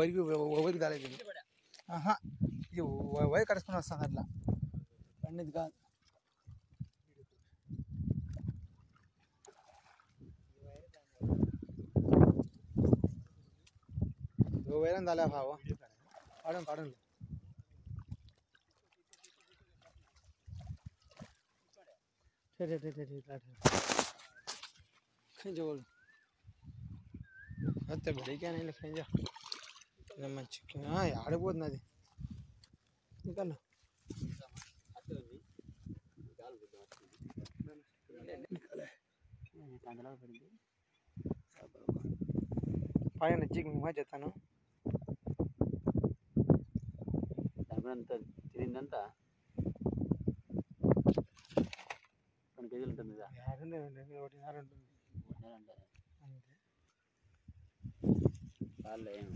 వైర్కి తాలేదు ఆహా ఇది వైర్ కట్టుకుని వస్తాను అట్లా పండిది కాదు వైరం తాలే బావ కాడం కాడం खींचो बोल अत्ते बड़ी क्या नहीं खींचा मंచి ఆడిపోతుంది నికల్ పైన నచ్చికి మేము చెప్తాను దానిపైనంత తిరిందంతా 2 కేజీలు ఉంటుంది ఒకటిన్నర ఉంటుంది అంతే వాళ్ళే